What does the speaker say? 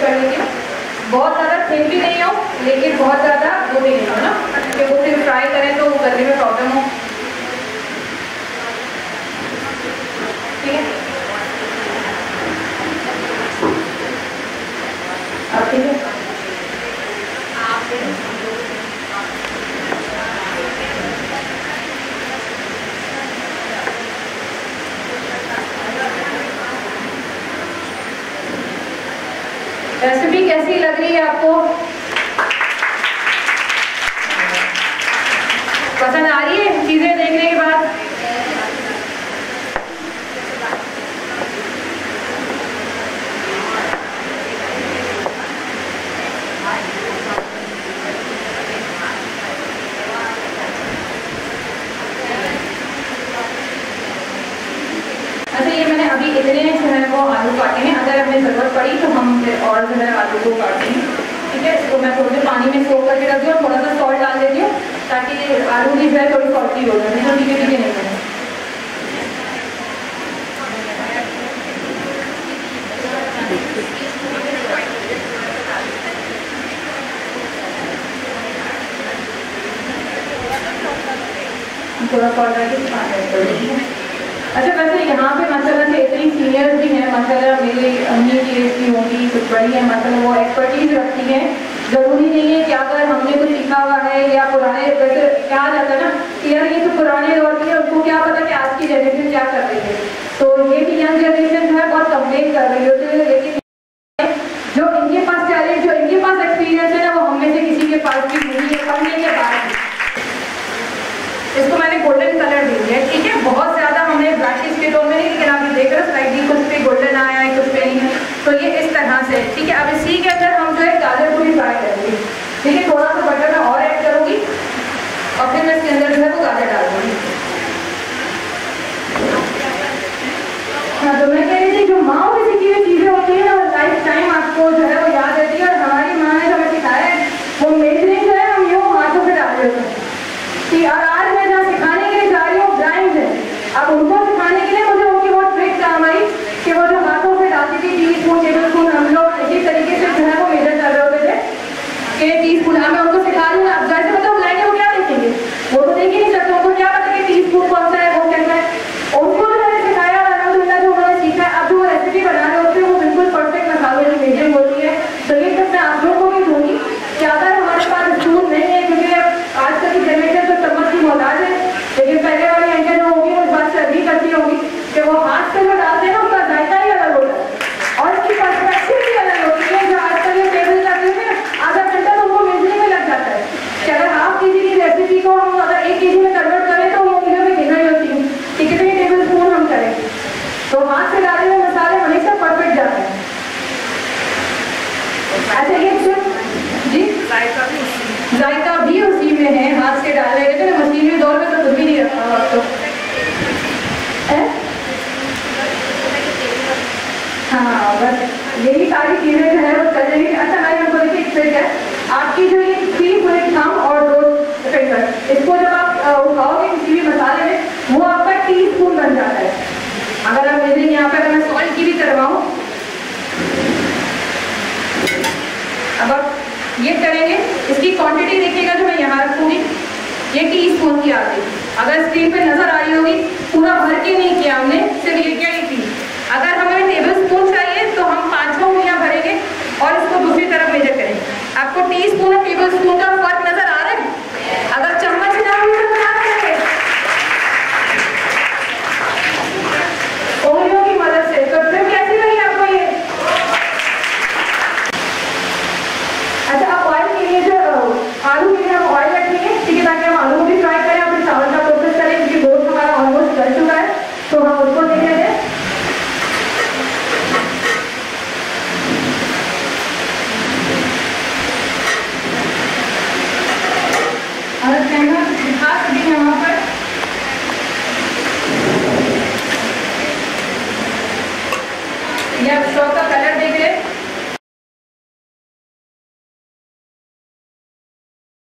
कर लीजिए। बहुत ज़्यादा थिन भी नहीं हो लेकिन बहुत ज़्यादा वो भी नहीं हो ना, कि वो फिर फ्राई करें तो करने में प्रॉब्लम हो। ठीक है, अब ठीक है। रेसिपी कैसी लग रही है आपको? पसंद आ रही है चीजें देखने के बाद? अच्छा, ये मैंने अभी इतने जो है वो आलू काटे हैं, अगर हमें ज़रूरत पड़ी तो हम फिर और जो है आलू को काटते हैं। ठीक है, इसको मैं थोड़े देर पानी में सोख करके रख दूँ और थोड़ा सा सॉल्ट डाल देती हूँ ताकि आलू भी जो है थोड़ी सॉल्टी हो जाए, तो टीके टीके नहीं बने। थोड़ा सॉल्ट डाल के। अच्छा, वैसे यहाँ पे माशाल्लाह से इतनी सीनियर भी हैं, माशाल्लाह मेरी अम्मी की एज की होंगी, कुछ बड़ी है माशाल्लाह, वो एक्सपर्टीज रखती हैं। ज़रूरी नहीं है कि अगर हमने कुछ सीखा हुआ है या पुराने, वैसे कहा जाता है ना कि यार ये तो पुराने दौर की है, उनको क्या पता कि आज की जनरेशन क्या कर रही है। तो ये भी यंग जनरेशन जो है बहुत कंप्लेन कर रही होती है, लेकिन जो इनके पास टैलेंट, जो इनके पास एक्सपीरियंस है ना, वो हम में से किसी के पास भी नहीं है, पढ़ने के बाद। इसको मैंने गोल्डन कलर दी है, ठीक है, बहुत ज़्यादा हमने ब्राइटिश के टोन में नहीं, लेकिन आप ये देख रहे हो स्लाइडली कुछ पे गोल्डन आया है, कुछ पे नहीं है, तो ये इस तरह से। ठीक है, अब इसी के अंदर हम जो है गाजर को भी फ्राई करेंगे। ठीक है, थोड़ा सा बटर मैं और ऐड करूँगी और फिर मैं इसके अंदर जो है वो गाजर डाल दूँगी। हाँ, तो मैं कह रही थी जो माँ से सीखी हुई चीज़ें होती है ना, वो लाइफ टाइम आपको जो है वो याद रहती है। और हमारी माँ ने जो हमें सिखाया है वो मेजरिंग जो है हम यूँ हाथों पर डाल देते हैं कि और आज मैं जहाँ सिखाने के लिए जा रही हूँ ब्लाइंड है, अब उनको सिखाने के लिए मुझे उनकी बहुत ट्रिक काम आई कि वो जो हाथों से डालती थी टीस्पून टेबलस्पून, हम लोग इसी तरीके से जो है वो मेजर कर रहे होते थे कि टीस्पून। अब मैं उनको सिखा रही हूँ, अब जैसे मतलब ब्लाइंड है वो क्या देखेंगे, वो तो देख ही नहीं सकते, उनको क्या पता कि टीस्पून कौन सा है, वो कैसा है। उनको जो मैंने सिखाया अलहमदुलिल्लाह, जो उन्होंने सीखा है, अब जो वो रेसिपी बना रहे होते हैं वो बिल्कुल परफेक्ट मसालों की मेजरिंग होती है। तो ये सब मैं आप लोगों को भी दूँगी कि अगर हमारे पास स्पून नहीं है, क्योंकि आजकल की जनरेशन तो चम्मच की मोहताज है, लेकिन पहले वाली एंजल जो होगी वो इस बात से अभी करती होगी कि वो हाथ से जो डालते हैं ना उसका जायका ही अलग होता है और उसकी पर्सपेक्टिव भी अलग होती है। जो आजकल ये टेबल करते हैं आधा घंटा तो उनको मेजने में लग जाता है कि अगर हाफ केजी की रेसिपी को हम अगर 1 केजी में कन्वर्ट करें तो वो उंगलियों में गिना ही होती है कि कितने टेबल स्पून हम करें। तो हाथ से डाले हुए मसाले हमेशा परफेक्ट जाते हैं। अच्छा, ये जी जायका भी उसी में है, हाथ से डाल रहे थे ना, मशीनी दौर में तो कुछ भी नहीं रखा हुआ तो हाँ, बस यही सारी चीजें जो है वो चल रही है। अच्छा, मैं आपको देखिए एक ट्रिक है, आपकी जो ये 3 पूरे थंब और 2 फिंगर, इसको जब आप उठाओगे किसी भी मसाले में वो आपका टीस्पून बन जाता है। अगर आप मेजरिंग यहाँ पे अगर मैं सॉल्ट की भी करवाऊँ, अब आप ये करेंगे, इसकी क्वांटिटी देखिएगा जो मैं यहाँ रखूंगी, ये टीस्पून की आती है। अगर स्क्रीन पे नजर आ रही होगी, पूरा भर के नहीं किया हमने, सिर्फ ये क्या ही थी। अगर हमें टेबल स्पून चाहिए तो हम 5